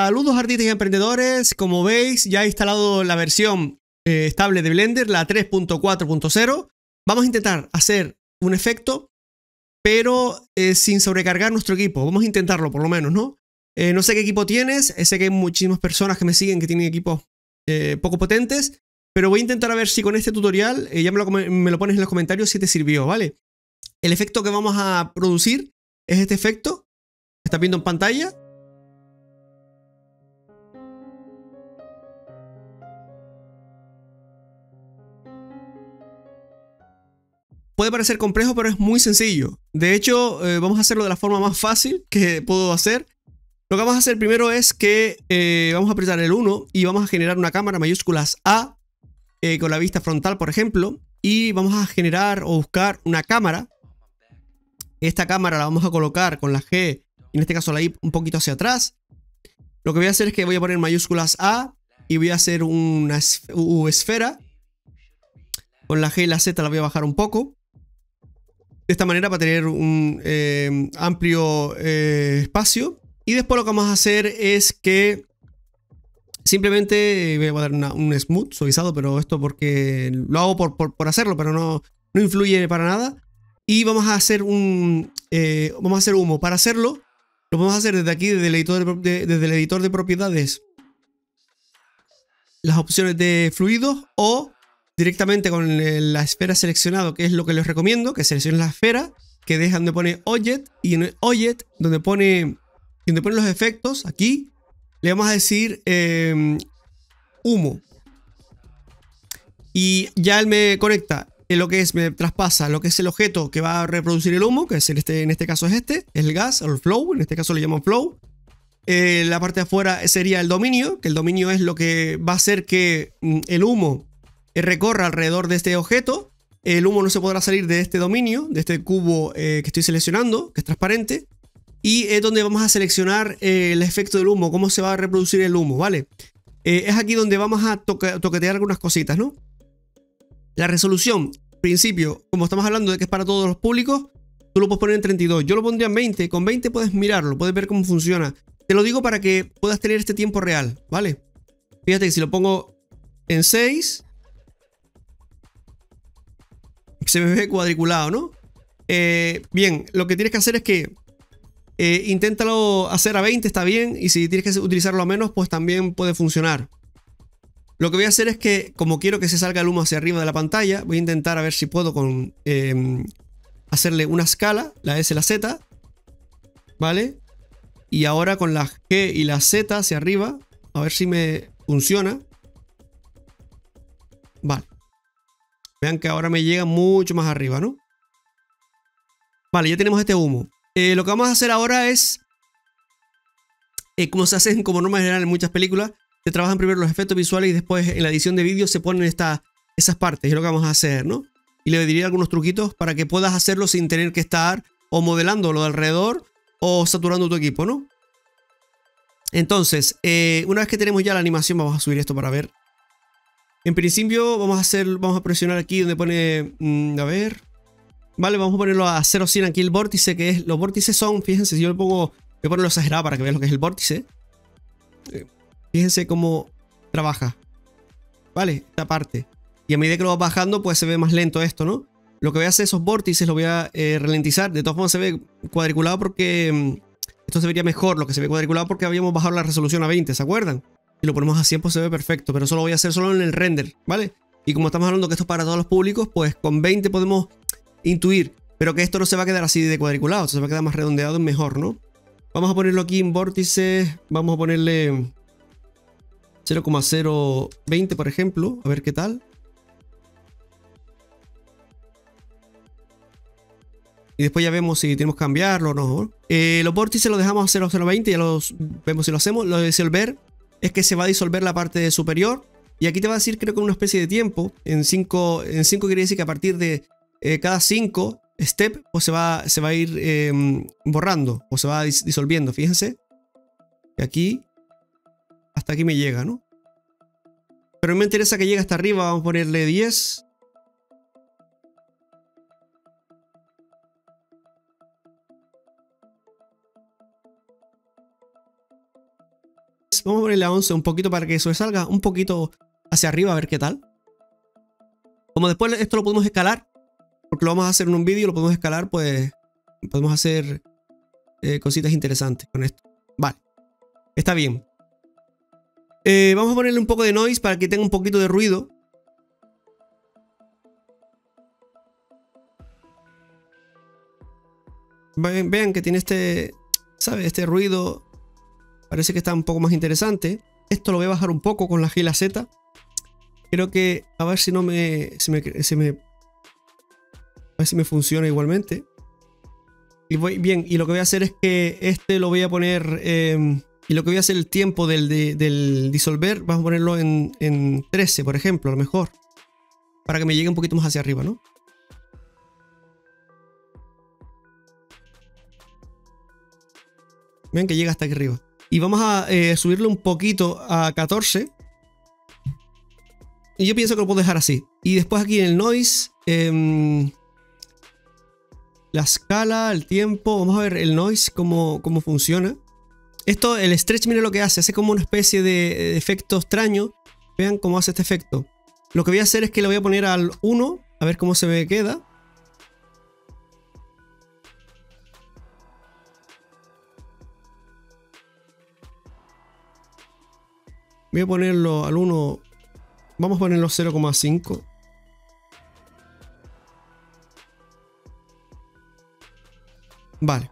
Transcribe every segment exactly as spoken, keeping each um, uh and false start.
Saludos artistas y emprendedores, como veis ya he instalado la versión eh, estable de Blender, la tres punto cuatro punto cero. Vamos a intentar hacer un efecto, pero eh, sin sobrecargar nuestro equipo. Vamos a intentarlo por lo menos, ¿no? Eh, no sé qué equipo tienes, sé que hay muchísimas personas que me siguen que tienen equipos eh, poco potentes, pero voy a intentar a ver si con este tutorial, eh, ya me lo, me lo pones en los comentarios si te sirvió, ¿vale? El efecto que vamos a producir es este efecto que estás viendo en pantalla. Puede parecer complejo, pero es muy sencillo. De hecho, eh, vamos a hacerlo de la forma más fácil que puedo hacer. Lo que vamos a hacer primero es que eh, vamos a apretar el uno y vamos a generar una cámara mayúsculas A eh, con la vista frontal, por ejemplo. Y vamos a generar o buscar una cámara. Esta cámara la vamos a colocar con la G, en este caso la I, un poquito hacia atrás. Lo que voy a hacer es que voy a poner mayúsculas A y voy a hacer una esfera. Con la G y la Z la voy a bajar un poco. De esta manera para tener un eh, amplio eh, espacio. Y después lo que vamos a hacer es que simplemente voy a dar una, un smooth suavizado, pero esto porque lo hago por, por, por hacerlo, pero no, no influye para nada. Y vamos a hacer un eh, vamos a hacer humo. Para hacerlo lo vamos a hacer desde aquí, desde el editor de, desde el editor de propiedades, las opciones de fluidos, o directamente con la esfera seleccionado, que es lo que les recomiendo, que seleccionen la esfera, que dejan donde pone Object, y en el Object, donde pone, donde pone los efectos, aquí, le vamos a decir eh, humo. Y ya él me conecta en lo que es, me traspasa lo que es el objeto que va a reproducir el humo, que es en este, en este caso es este, es el gas, o el flow, en este caso le llaman flow. Eh, la parte de afuera sería el dominio, que el dominio es lo que va a hacer que mm, el humo recorra alrededor de este objeto. El humo no se podrá salir de este dominio, de este cubo eh, que estoy seleccionando, que es transparente. Y es donde vamos a seleccionar eh, el efecto del humo, cómo se va a reproducir el humo, ¿vale? Eh, es aquí donde vamos a toque, toquetear algunas cositas, ¿no? La resolución, principio, como estamos hablando de que es para todos los públicos, tú lo puedes poner en treinta y dos. Yo lo pondría en veinte. Con veinte puedes mirarlo, puedes ver cómo funciona. Te lo digo para que puedas tener este tiempo real, ¿vale? Fíjate que si lo pongo en seis... se me ve cuadriculado, ¿no? Eh, bien, lo que tienes que hacer es que eh, inténtalo hacer a veinte, está bien. Y si tienes que utilizarlo a menos, pues también puede funcionar. Lo que voy a hacer es que, como quiero que se salga el humo hacia arriba de la pantalla, voy a intentar a ver si puedo con eh, hacerle una escala, la S y la Z, ¿vale? Y ahora con la G y la Z hacia arriba, a ver si me funciona. Vale. Vean que ahora me llega mucho más arriba, ¿no? Vale, ya tenemos este humo. Eh, lo que vamos a hacer ahora es, eh, como se hace como norma general en muchas películas, se trabajan primero los efectos visuales y después en la edición de vídeo se ponen esta, esas partes. Es lo que vamos a hacer, ¿no? Y le diría algunos truquitos para que puedas hacerlo sin tener que estar o modelando lo de alrededor o saturando tu equipo, ¿no? Entonces, eh, una vez que tenemos ya la animación, vamos a subir esto para ver. En principio vamos a hacer, vamos a presionar aquí donde pone, mmm, a ver, vale, vamos a ponerlo a cero cien aquí el vórtice, que es, los vórtices son, fíjense, si yo le pongo, voy a ponerlo exagerado para que vean lo que es el vórtice. Eh, fíjense cómo trabaja, vale, esta parte. Y a medida que lo va bajando, pues se ve más lento esto, ¿no? Lo que voy a hacer, esos vórtices, lo voy a eh, ralentizar. De todas formas se ve cuadriculado porque mmm, esto se vería mejor, lo que se ve cuadriculado porque habíamos bajado la resolución a veinte, ¿se acuerdan? Si lo ponemos a cien, pues se ve perfecto, pero eso lo voy a hacer solo en el render, ¿vale? Y como estamos hablando que esto es para todos los públicos, pues con veinte podemos intuir, pero que esto no se va a quedar así de cuadriculado, se va a quedar más redondeado, mejor, ¿no? Vamos a ponerlo aquí en vórtices, vamos a ponerle cero coma cero veinte, por ejemplo, a ver qué tal. Y después ya vemos si tenemos que cambiarlo o no. Eh, los vórtices los dejamos a cero coma cero veinte, ya los vemos si lo hacemos. Lo de disolver es que se va a disolver la parte superior. Y aquí te va a decir, creo que una especie de tiempo. En cinco, en cinco quiere decir que a partir de eh, cada cinco step, pues se va, se va a ir eh, borrando o se va dis disolviendo. Fíjense. Y aquí, hasta aquí me llega, ¿no? Pero me interesa que llegue hasta arriba. Vamos a ponerle diez. Vamos a ponerle a once un poquito para que sobresalga un poquito hacia arriba, a ver qué tal. Como después esto lo podemos escalar, porque lo vamos a hacer en un vídeo, lo podemos escalar, pues podemos hacer eh, cositas interesantes con esto. Vale, está bien. Eh, vamos a ponerle un poco de noise para que tenga un poquito de ruido. Vean que tiene este, ¿sabe? Este ruido. Parece que está un poco más interesante. Esto lo voy a bajar un poco con la G y la Z. Creo que a ver si no me se me, se me a ver si me funciona igualmente. Y voy bien. Y lo que voy a hacer es que este lo voy a poner eh, y lo que voy a hacer el tiempo del, de, del disolver, vamos a ponerlo en, en trece, por ejemplo, a lo mejor, para que me llegue un poquito más hacia arriba, ¿no? Vean que llega hasta aquí arriba. Y vamos a eh, subirle un poquito a catorce. Y yo pienso que lo puedo dejar así. Y después aquí en el noise, eh, la escala, el tiempo. Vamos a ver el noise, cómo, cómo funciona. Esto, el stretch, miren lo que hace. Hace como una especie de, de efecto extraño. Vean cómo hace este efecto. Lo que voy a hacer es que le voy a poner al uno. A ver cómo se me queda. Voy a ponerlo al uno. Vamos a ponerlo cero coma cinco. Vale.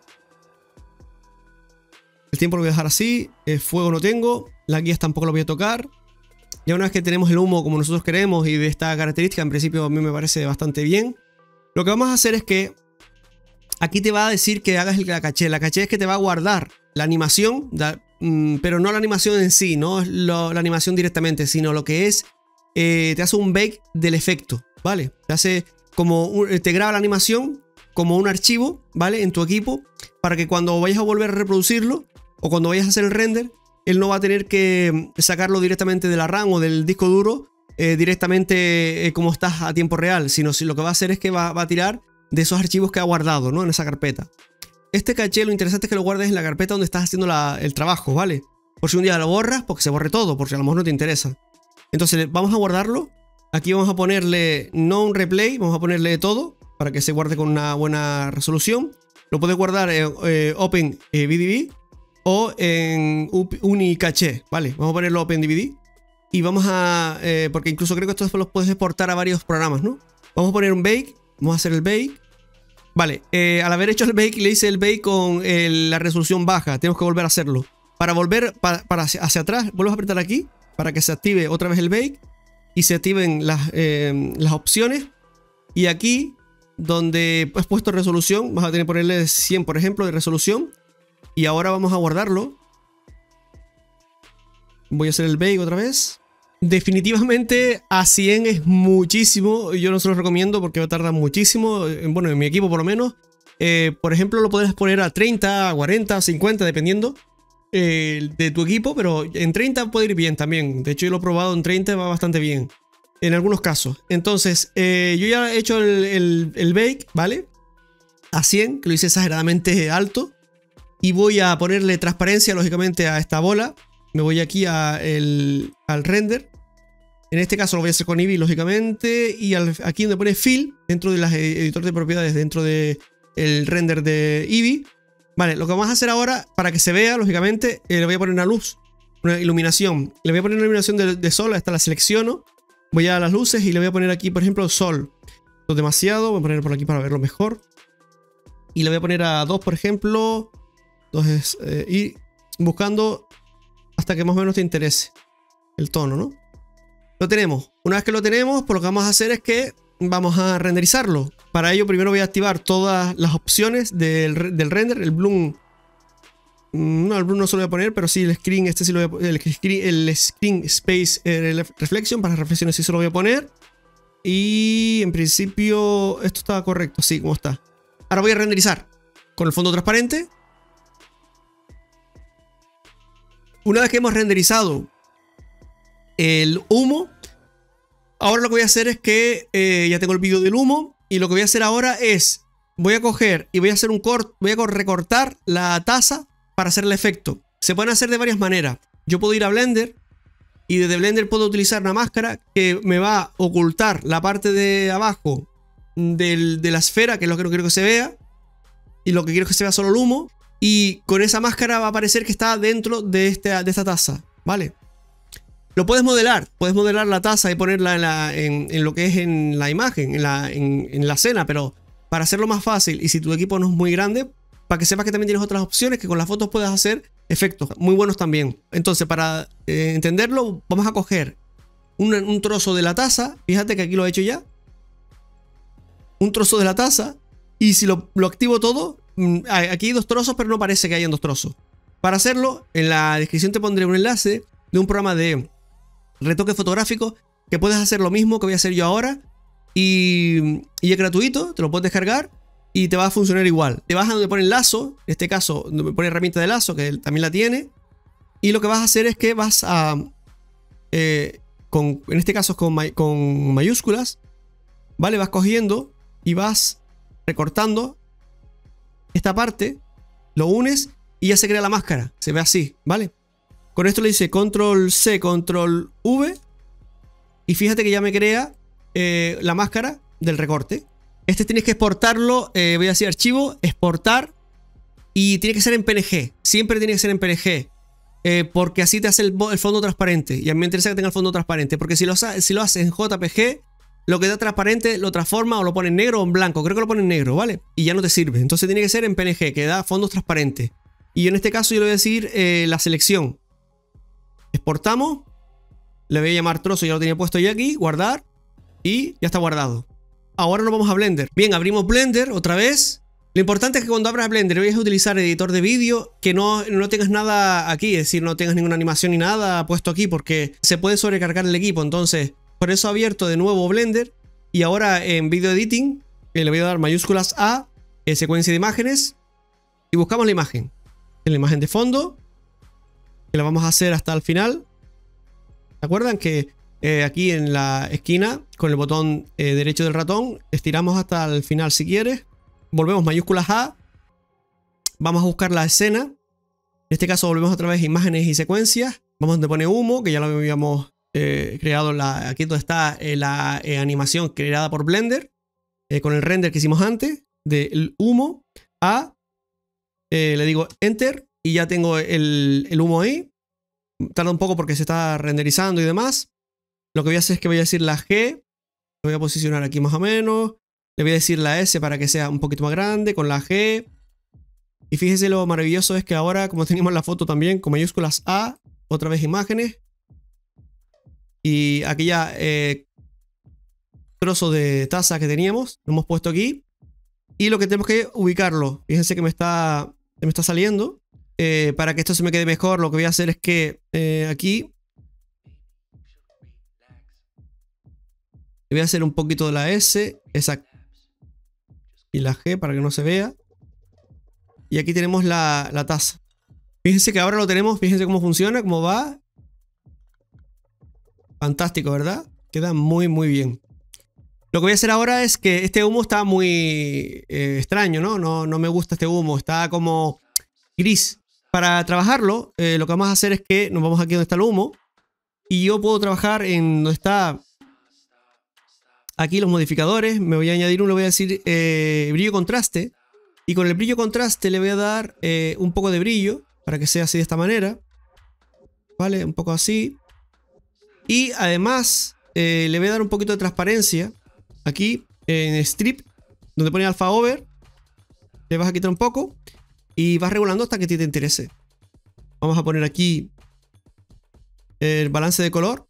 El tiempo lo voy a dejar así. El fuego no tengo. Las guías tampoco lo voy a tocar. Ya una vez que tenemos el humo como nosotros queremos y de esta característica, en principio a mí me parece bastante bien. Lo que vamos a hacer es que aquí te va a decir que hagas la caché. La caché es que te va a guardar la animación, da, mmm, pero no la animación en sí, no lo, la animación directamente, sino lo que es, eh, te hace un bake del efecto, ¿vale? Te hace como, un, te graba la animación como un archivo, ¿vale? En tu equipo, para que cuando vayas a volver a reproducirlo, o cuando vayas a hacer el render, él no va a tener que sacarlo directamente de la RAM o del disco duro, eh, directamente eh, como estás a tiempo real, sino si lo que va a hacer es que va, va a tirar de esos archivos que ha guardado, ¿no? En esa carpeta. Este caché, lo interesante es que lo guardes en la carpeta donde estás haciendo la, el trabajo, ¿vale? Por si un día lo borras, porque se borre todo, porque a lo mejor no te interesa. Entonces vamos a guardarlo. Aquí vamos a ponerle no un replay, vamos a ponerle todo para que se guarde con una buena resolución. Lo puedes guardar en eh, Open eh, B D B o en Unicaché, ¿vale? Vamos a ponerlo Open D V D. Y vamos a... Eh, porque incluso creo que esto después lo puedes exportar a varios programas, ¿no? Vamos a poner un bake. Vamos a hacer el bake. Vale, eh, al haber hecho el bake, le hice el bake con el, la resolución baja. Tenemos que volver a hacerlo. Para volver para, para hacia, hacia atrás, vuelves a apretar aquí para que se active otra vez el bake y se activen las, eh, las opciones. Y aquí, donde has puesto resolución, vas a tener que ponerle cien, por ejemplo, de resolución. Y ahora vamos a guardarlo. Voy a hacer el bake otra vez. Definitivamente a cien es muchísimo. Yo no se lo recomiendo porque va a tardar muchísimo. Bueno, en mi equipo por lo menos. Eh, por ejemplo, lo podrás poner a treinta, a cuarenta, a cincuenta, dependiendo eh, de tu equipo. Pero en treinta puede ir bien también. De hecho, yo lo he probado en treinta, va bastante bien. En algunos casos. Entonces, eh, yo ya he hecho el, el, el bake, ¿vale? A cien, que lo hice exageradamente alto. Y voy a ponerle transparencia, lógicamente, a esta bola. Me voy aquí a el, al render. En este caso lo voy a hacer con Eevee, lógicamente. Y al, aquí donde pone Fill, dentro de las editores de propiedades, dentro del render de Eevee. Vale, lo que vamos a hacer ahora, para que se vea, lógicamente, eh, le voy a poner una luz, una iluminación. Le voy a poner una iluminación de, de sol, esta la selecciono. Voy a las luces y le voy a poner aquí, por ejemplo, sol. No demasiado, voy a poner por aquí para verlo mejor. Y le voy a poner a dos, por ejemplo. Entonces, eh, y buscando hasta que más o menos te interese el tono, ¿no? Lo tenemos. Una vez que lo tenemos, pues lo que vamos a hacer es que vamos a renderizarlo. Para ello, primero voy a activar todas las opciones del, del render. El bloom. No, el bloom no se lo voy a poner, pero sí el screen, este sí lo voy a poner. El screen, el screen space eh, reflection, para reflexiones sí se lo voy a poner. Y en principio, esto está correcto, sí, como está. Ahora voy a renderizar con el fondo transparente. Una vez que hemos renderizado el humo, ahora lo que voy a hacer es que eh, ya tengo el vídeo del humo. Y lo que voy a hacer ahora es, voy a coger y voy a hacer un corte, voy a recortar la taza para hacer el efecto. Se pueden hacer de varias maneras. yo puedo ir a Blender y desde Blender puedo utilizar una máscara que me va a ocultar la parte de abajo del, de la esfera, que es lo que no quiero que se vea, y lo que quiero es que se vea solo el humo, y con esa máscara va a parecer que está dentro de, este, de esta taza, ¿vale? Lo puedes modelar, puedes modelar la taza y ponerla en, la, en, en lo que es en la imagen, en la, en, en la escena, pero para hacerlo más fácil y si tu equipo no es muy grande, para que sepas que también tienes otras opciones que con las fotos puedes hacer efectos muy buenos también. Entonces, para eh, entenderlo, vamos a coger un, un trozo de la taza. Fíjate que aquí lo he hecho ya. Un trozo de la taza. Y si lo, lo activo todo, aquí hay dos trozos, pero no parece que hayan dos trozos. Para hacerlo, en la descripción te pondré un enlace de un programa de retoque fotográfico que puedes hacer lo mismo que voy a hacer yo ahora. Y, y es gratuito, te lo puedes descargar. Y te va a funcionar igual. Te vas a donde pone el lazo. En este caso, donde pone herramienta de lazo, que él también la tiene. Y lo que vas a hacer es que vas a... Eh, con, en este caso con, may, con mayúsculas. ¿Vale? Vas cogiendo y vas recortando esta parte. Lo unes y ya se crea la máscara. Se ve así, ¿vale? Con esto le dice control C, control V. Y fíjate que ya me crea eh, la máscara del recorte. Este tienes que exportarlo, eh, voy a decir archivo, exportar, y tiene que ser en P N G, siempre tiene que ser en P N G, eh, porque así te hace el, el fondo transparente, y a mí me interesa que tenga el fondo transparente, porque si lo, si lo haces en J P G, lo que da transparente lo transforma o lo pone en negro o en blanco, creo que lo pone en negro, ¿vale? Y ya no te sirve, entonces tiene que ser en P N G, que da fondos transparentes, y en este caso yo le voy a decir eh, la selección, exportamos, le voy a llamar trozo, ya lo tenía puesto ya aquí, guardar, y ya está guardado. Ahora nos vamos a Blender. Bien, abrimos Blender otra vez. Lo importante es que cuando abras Blender vayas a utilizar editor de vídeo, que no, no tengas nada aquí, es decir, no tengas ninguna animación ni nada puesto aquí, porque se puede sobrecargar el equipo. Entonces, por eso he abierto de nuevo Blender. Y ahora en Video Editing, eh, le voy a dar mayúsculas A, eh, secuencia de imágenes, y buscamos la imagen. En la imagen de fondo, que la vamos a hacer hasta el final. ¿Se acuerdan que Eh, aquí en la esquina con el botón eh, derecho del ratón estiramos hasta el final si quieres? Volvemos mayúsculas A, vamos a buscar la escena, en este caso volvemos otra vez imágenes y secuencias, vamos donde pone humo, que ya lo habíamos eh, creado, la, aquí donde está eh, la eh, animación creada por Blender, eh, con el render que hicimos antes del humo. A, eh, le digo enter y ya tengo el, el humo ahí. Tarda un poco porque se está renderizando y demás. Lo que voy a hacer es que voy a decir la G, lo voy a posicionar aquí más o menos, le voy a decir la S para que sea un poquito más grande, con la G, y fíjese lo maravilloso es que ahora, como teníamos la foto también, con mayúsculas A, otra vez imágenes, y aquí ya eh, trozo de taza que teníamos, lo hemos puesto aquí, y lo que tenemos que ubicarlo, fíjense que me está, me está saliendo, eh, para que esto se me quede mejor, lo que voy a hacer es que eh, aquí, le voy a hacer un poquito de la S, esa, y la G para que no se vea. Y aquí tenemos la, la taza. Fíjense que ahora lo tenemos, fíjense cómo funciona, cómo va. Fantástico, ¿verdad? Queda muy, muy bien. Lo que voy a hacer ahora es que este humo está muy eh, extraño, ¿no? ¿no? No me gusta este humo, está como gris. Para trabajarlo, eh, lo que vamos a hacer es que nos vamos aquí donde está el humo. Y yo puedo trabajar en donde está... Aquí los modificadores, me voy a añadir uno, le voy a decir eh, brillo contraste. Y con el brillo contraste le voy a dar eh, un poco de brillo, para que sea así de esta manera. ¿Vale? Un poco así. Y además eh, le voy a dar un poquito de transparencia. Aquí en Strip, donde pone Alpha Over. Le vas a quitar un poco. Y vas regulando hasta que a ti te interese. Vamos a poner aquí el balance de color.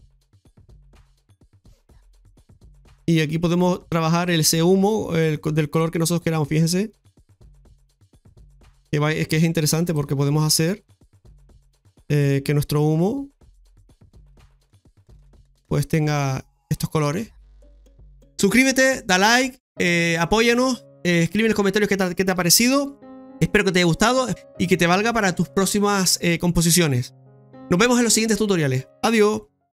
Y aquí podemos trabajar el ese humo el, del color que nosotros queramos. Fíjense. Que va, es que es interesante porque podemos hacer eh, que nuestro humo pues tenga estos colores. Suscríbete, da like, eh, apóyanos, eh, escribe en los comentarios qué te, qué te ha parecido. Espero que te haya gustado y que te valga para tus próximas eh, composiciones. Nos vemos en los siguientes tutoriales. Adiós.